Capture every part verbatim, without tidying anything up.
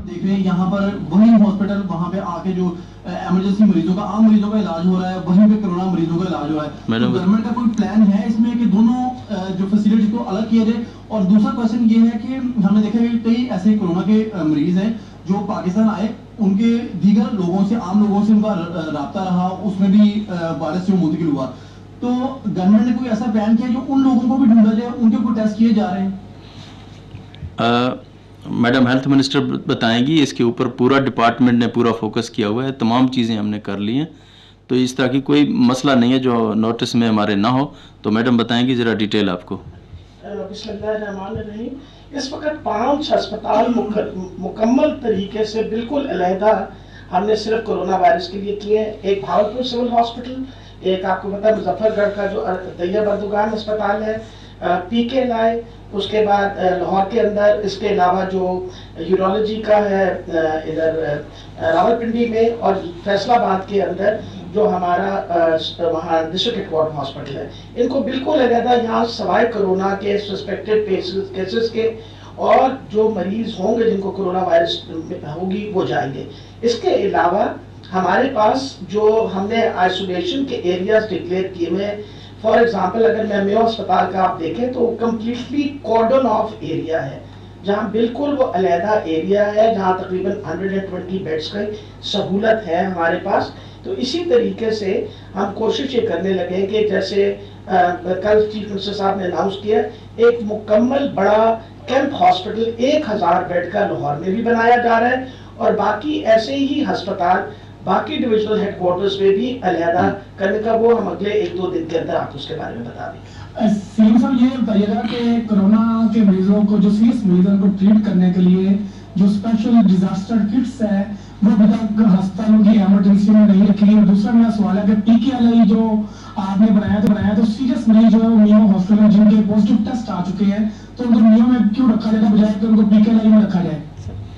देख रहे हैं यहाँ पर वही हॉस्पिटल वहाँ पे आके जो एमरजेंसी मरीजों का आम मरीजों का इलाज हो रहा है, वहीं पे कोरोना मरीजों का इलाज हो रहा है। तो गवर्नमेंट का कोई प्लान है इसमें कि दोनों जो फैसिलिटी को अलग किया जाए? और दूसरा क्वेश्चन ये है कि हमने देखा कि कई ऐसे कोरोना के मरीज हैं जो पाकिस्तान आए, उनके दीगर लोगों से, आम लोगों से उनका राब्ता रहा, उसमें भी वायरस से मुंतकिल हुआ। तो गवर्नमेंट ने कोई ऐसा प्लान किया जो उन लोगों को भी ढूंढा जाए, उनके कोई टेस्ट किए जा रहे हैं? मैडम हेल्थ मिनिस्टर बताएंगी, इसके ऊपर पूरा डिपार्टमेंट ने पूरा फोकस किया हुआ है, तमाम चीज़ें हमने कर ली हैं, तो इस तरह की कोई मसला नहीं है जो नोटिस में हमारे ना हो। तो मैडम बताएंगी ज़रा डिटेल आपको। बिस्मिल्लाहिर्रहमानिर्रहीम। इस वक्त पाँच अस्पताल मुकम्मल तरीके से बिल्कुल अलहदा हमने सिर्फ कोरोना वायरस के लिए किए हैं। एक भावलपुर सिविल हॉस्पिटल, एक आपको पता है मुजफ्फरगढ़ का जो तैयब अर्दोगान अस्पताल है, पी के लाई, उसके बाद लाहौर के अंदर, इसके अलावा जो यूरोलॉजी का है इधर रावलपिंडी में, और फैसलाबाद के अंदर जो हमारा वहाँ डिस्ट्रिक्ट हेडक्वार्टर हॉस्पिटल है। इनको बिल्कुल अलहदा यहाँ सवाए कोरोना के सस्पेक्टेड केसेस के और जो मरीज होंगे जिनको कोरोना वायरस होगी वो जाएंगे। इसके अलावा हमारे पास जो हमने आइसोलेशन के एरियाज डिक्लेयर किए हुए हैं, फॉर एग्जाम्पल अगर मैं मेयो अस्पताल का आप देखें तो कम्प्लीटली कॉर्डन ऑफ एरिया है, जहाँ बिल्कुल वो अलहदा एरिया है, जहाँ तकरीबन एक सौ बीस बेड्स की सहूलत है हमारे पास। तो इसी तरीके से हम कोशिश ये करने लगे कि जैसे आ, कल चीफ मिनिस्टर साहब ने अनाउंस किया, एक मुकम्मल बड़ा कैंप हॉस्पिटल एक हज़ार बेड का लाहौर में भी बनाया जा रहा है, और बाकी ऐसे ही अस्पताल बाकी डिविजनल हेडक्वार्टर्स में भी अलहदा करने का वो हम अगले एक दो दिन के अंदर आपको उसके बारे में बता दें। सीएम साहब ये बताइएगा कि कोरोना के मरीजों को, जो सीरियस मरीजों को ट्रीट करने के लिए जो स्पेशल डिजास्टर किट्स है वो अभी तक अस्पतालों की इमरजेंसी में नहीं रखी है। दूसरा मेरा सवाल है कि पीकेएलआई जो आपने बनाया तो बनाया तो सीरियस मरीज जो है वो मियो हॉस्पिटल में जिनके पॉजिटिव टेस्ट आ चुके हैं, तो उनको मियो में क्यों रखा जाएगा बजाय कि उनको पीकेएलआई में रखा जाए?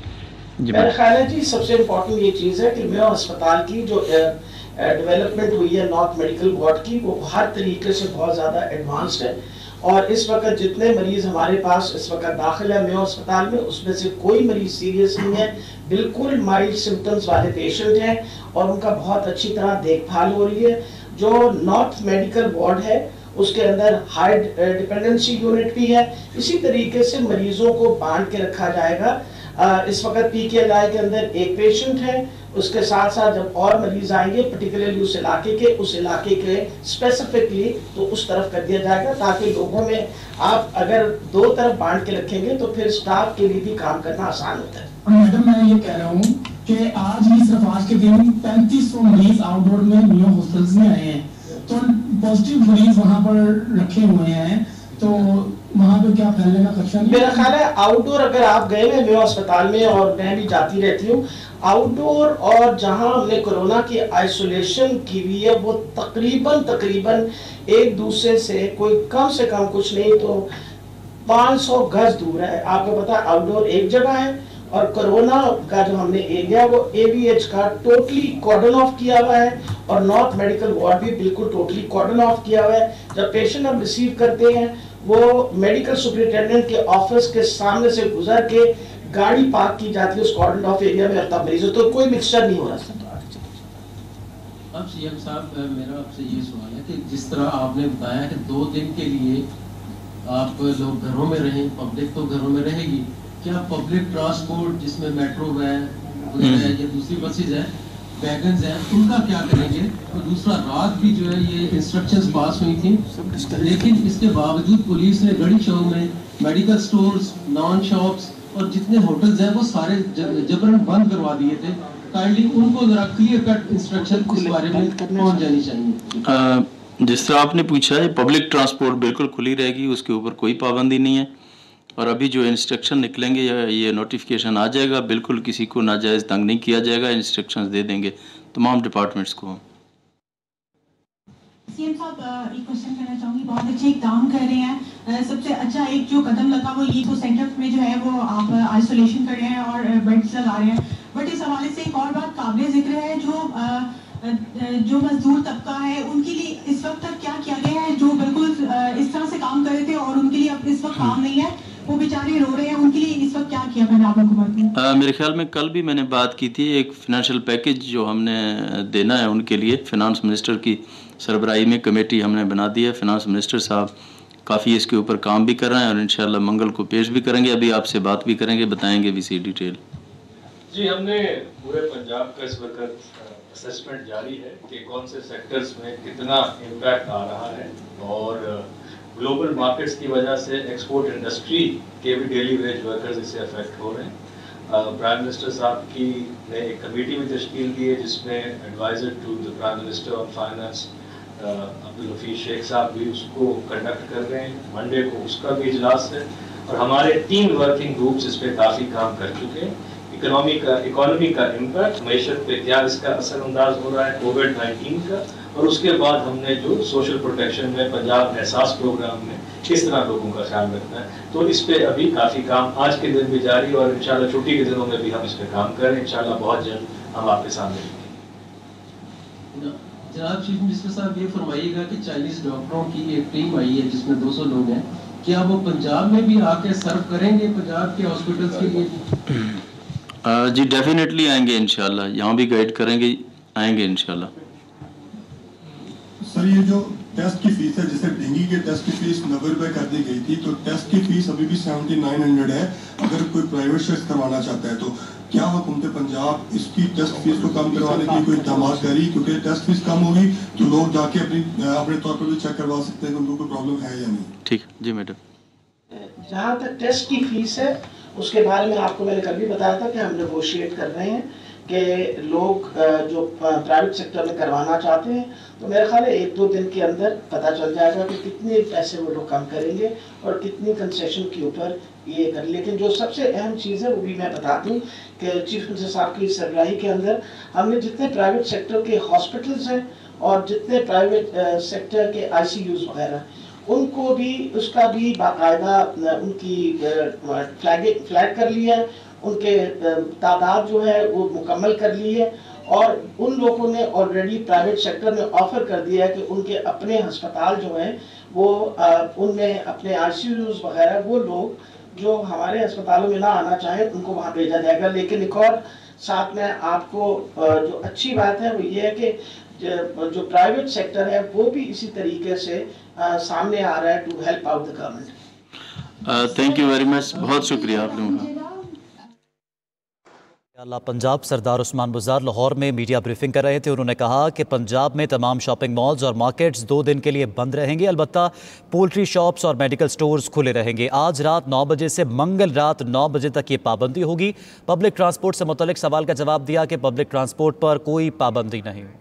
मेरा ख्याल है जी सबसे इम्पोर्टेंट ये चीज़ है कि मेयो अस्पताल की जो डेवलपमेंट हुई है नॉर्थ मेडिकल वार्ड की, वो हर तरीके से बहुत ज़्यादा एडवांस्ड है, और इस वक्त जितने मरीज हमारे पास इस वक्त दाखिल है मेयो अस्पताल में, उसमें से कोई मरीज सीरियस नहीं है, बिल्कुल माइल्ड सिम्टम्स वाले पेशेंट हैं और उनका बहुत अच्छी तरह देखभाल हो रही है। जो नॉर्थ मेडिकल वार्ड है उसके अंदर हाई डिपेंडेंसी यूनिट भी है। इसी तरीके से मरीजों को बांट के रखा जाएगा। आ, इस वक्त पीकेएलआई के अंदर एक पेशेंट है, उसके साथ साथ जब और मरीज आएंगे पर्टिकुलरली उस इलाके के उस इलाके के स्पेसिफिकली तो उस तरफ कर दिया जाएगा, ताकि लोगों में आप अगर दो तरफ बांट के रखेंगे तो फिर स्टाफ के लिए भी काम करना आसान होता है। मैडम मैं ये कह रहा हूँ कि आज ही सिर्फ आज के दिन पैंतीस सौ मरीज आउटडोर में मेयो हॉस्पिटल्स में आए हैं, तो पॉजिटिव मरीज वहाँ पर रखे हुए हैं, तो वहाँ पे क्या फैलने का खतरा नहीं? मेरा ख्याल है आउटडोर अगर आप गए हैं मेयो अस्पताल में, और मैं भी जाती रहती हूँ, आउटडोर और जहाँ हमने कोरोना की आइसोलेशन की हुई है वो तकरीबन तकरीबन एक दूसरे से कोई कम से कम कुछ नहीं तो पाँच सौ गज दूर है। आपको पता है आउटडोर एक जगह है और कोरोना का जो हमने एरिया वो एवीएच का टोटली कॉर्डन ऑफ किया हुआ है, और नॉर्थ मेडिकल वार्ड भी बिल्कुल टोटली कॉर्डन ऑफ किया हुआ है। जब पेशेंट हम रिसीव करते हैं वो मेडिकल सुपरिटेंडेंट के ऑफिस के सामने से गुजर के गाड़ी पार्क की जाती है उस कॉर्डन ऑफ एरिया में, और तब मरीजों तो कोई मिक्सचर नहीं हो रहा। अब सीएम साहब मेरा आपसे ये सवाल है कि जिस तरह आपने बताया कि दो दिन के लिए आप लोग घरों में रहें, पब्लिक तो घरों में रहेगी, क्या पब्लिक ट्रांसपोर्ट जिसमें मेट्रो है या दूसरी बसेज है, वैगन्स हैं, उनका क्या करेंगे? तो दूसरा, रात भी जो है ये इंस्ट्रक्शंस पास हुई थी, लेकिन इसके बावजूद पुलिस ने गड़ी शो में मेडिकल स्टोर्स, नॉन शॉप्स और जितने होटल्स हैं वो सारे जबरन बंद करवा दिए थे। काइंडली उनको जरा क्लियर कट इंस्ट्रक्शन इस बारे में पहुंच जानी चाहिए। जिस तरह आपने पूछा है, पब्लिक ट्रांसपोर्ट बिल्कुल खुली रहेगी, उसके ऊपर कोई पाबंदी नहीं है, और अभी जो इंस्ट्रक्शन निकलेंगे या ये नोटिफिकेशन आ जाएगा, बिल्कुल किसी को नाजायज़ तंग नहीं किया जाएगा, इंस्ट्रक्शंस दे देंगे तमाम डिपार्टमेंट्स को। सीएम साहब एक क्वेश्चन करना चाहूँगी, बहुत अच्छे इकदाम कर रहे हैं, सबसे अच्छा एक जो कदम लगा वो ये तो सेंटर में जो है वो आप आइसोलेशन कर रहे हैं और बेड्स लगा रहे हैं, बट इस हवाले से एक और बात काबिल जिक्र है, जो जो मजदूर तबका है उनके लिए इस वक्त तक क्या किया गया है, जो बिल्कुल इस तरह से काम कर रहे थे और उनके लिए अब इस वक्त काम नहीं है, वो बेचारे रो रहे हैं, उनके लिए इस वक्त क्या किया पंजाब हुकूमत ने? मेरे ख्याल में कल भी मैंने बात की थी, एक फिनेंशियल पैकेज जो हमने देना है उनके लिए, फिनांस मिनिस्टर की सरबराही में कमेटी हमने बना दी है। फिनांस मिनिस्टर साहब काफ़ी इसके ऊपर काम भी कर रहे हैं और इंशाल्लाह मंगल को पेश भी करेंगे। अभी आपसे बात भी करेंगे, बताएंगे भी इसी डिटेल। जी, हमने पूरे पंजाब का इस वक्त असेसमेंट जारी है कि कौन से सेक्टर्स में कितना इम्पैक्ट आ रहा है और ग्लोबल मार्केट्स की वजह से एक्सपोर्ट इंडस्ट्री के भी डेली वेज वर्कर्स इससे अफेक्ट हो रहे हैं। प्राइम मिनिस्टर साहब की ने एक कमेटी भी तश्कील दी है जिसमें adviser to the prime minister of finance Abdul Hafeez Shaikh साहब भी उसको कंडक्ट कर रहे हैं। मंडे को उसका भी इजलास है और हमारे तीन वर्किंग ग्रुप्स इस पर काफ़ी काम कर चुके हैं। इकोनॉमी का इकोनॉमी का इम्पैक्ट, मैशत पे क्या इसका असर अंदाज हो रहा है कोविड नाइन्टीन का, और उसके बाद हमने जो सोशल प्रोटेक्शन में पंजाब एहसास प्रोग्राम में किस तरह लोगों का ख्याल रखना है, तो इस पे अभी काफ़ी काम आज के दिन भी जारी और इंशाल्लाह छुट्टी के दिनों में भी हम इस पे काम करें। इंशाल्लाह बहुत जल्द हम आपके सामने आएंगे। जनाब चीफ मिनिस्टर साहब, ये फरमाइएगा कि चाइनीज डॉक्टरों की एक टीम आई है जिसमें दो सौ लोग हैं, क्या वो पंजाब में भी आके सर्व करेंगे पंजाब के हॉस्पिटल्स के लिए? जी डेफिनेटली आएंगे इंशाल्लाह, यहाँ भी गाइड करेंगे, आएंगे इंशाल्लाह। सर, ये जो टेस्ट की फीस है, जैसे डेंगू के टेस्ट की फीस नब्बे रुपए कर दी गई थी, तो टेस्ट की फीस अभी भी सेवेंटी नाइन हंड्रेड है। अगर कोई प्राइवेट शख्स करवाना चाहता है तो क्या हुकूमत पंजाब इसकी टेस्ट फीस को कम करवाने की कोई इक़दाम करी? क्योंकि टेस्ट फीस कम होगी तो लोग जाके अपनी अपने तौर पर भी चेक करवा सकते हैं कि उनको कोई प्रॉब्लम है या नहीं। ठीक जी मैडम। जहाँ तक टेस्ट की फीस है उसके बारे में आपको मैंने कल भी बताया था कि हम नेगोशिएट कर रहे हैं कि लोग जो प्राइवेट सेक्टर में करवाना चाहते हैं तो मेरा ख्याल है एक दो दिन के अंदर पता चल जाएगा कि कितने पैसे वो लोग कम करेंगे और कितनी कंसेशन के ऊपर ये कर। लेकिन जो सबसे अहम चीज़ है वो भी मैं बता दूं कि चीफ मिनिस्टर साहब की सरबराही के अंदर हमने जितने प्राइवेट सेक्टर के हॉस्पिटल्स हैं और जितने प्राइवेट सेक्टर के आई सी यूज़ वगैरह, उनको भी उसका भी बाकायदा उनकी फ्लैग फ्लैग कर लिया है, उनके तादाद जो है वो मुकम्मल कर ली है और उन लोगों ने ऑलरेडी प्राइवेट सेक्टर में ऑफर कर दिया है कि उनके अपने अस्पताल जो हैं वो उनमें अपने आईसीयूज़ वगैरह वो लोग जो हमारे अस्पतालों में ना आना चाहें उनको वहाँ भेजा जाएगा। लेकिन एक और साथ में आपको जो अच्छी बात है वो ये है कि जो प्राइवेट सेक्टर है वो भी इसी तरीके से आ, सामने आ रहा है to help out the government. Thank you very much, बहुत शुक्रिया आप लोगों का। अल्लाह पंजाब सरदार उस्मान बुज़दार लाहौर में मीडिया ब्रीफिंग कर रहे थे। उन्होंने कहा कि पंजाब में तमाम शॉपिंग मॉल्स और मार्केट्स दो दिन के लिए बंद रहेंगे, अलबत्ता पोल्ट्री शॉप्स और मेडिकल स्टोर्स खुले रहेंगे। आज रात नौ बजे से मंगल रात नौ बजे तक ये पाबंदी होगी। पब्लिक ट्रांसपोर्ट से मुतल्लिक सवाल का जवाब दिया कि पब्लिक ट्रांसपोर्ट पर कोई पाबंदी नहीं।